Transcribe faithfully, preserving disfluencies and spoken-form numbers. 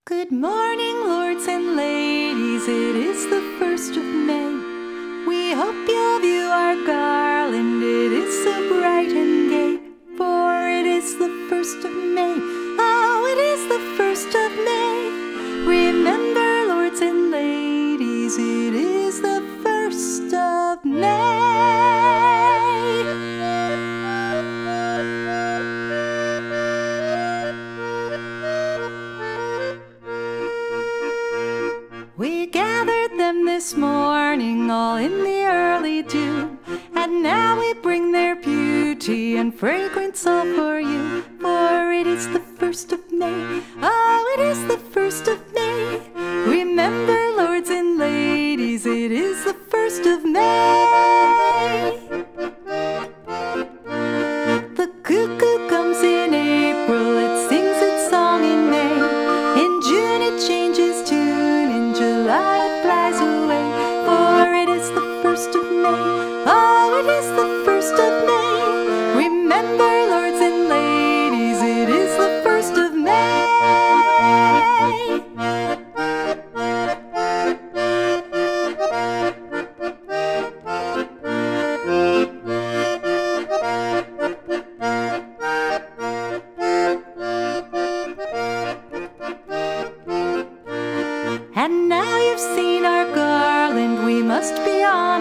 Good morning, lords and ladies, it is the first of May. We hope you'll view our garland, it is so bright and gay. For it is the first of May, oh, it is the first of May. Remember, lords and ladies, it is the first of May. We gathered them this morning all in the early dew, and now we bring their beauty and fragrance all for you. For it is the first of May, oh, it is the first of May. Remember, lords and ladies, it is the first of May. The cuckoo comes in April, it sings its song in May. In June it changes tune, in July it flies away. For it is the first of May, oh, it is the first of May. Remember, lords and ladies, it is the first of May. And now you've seen our garland, we must be on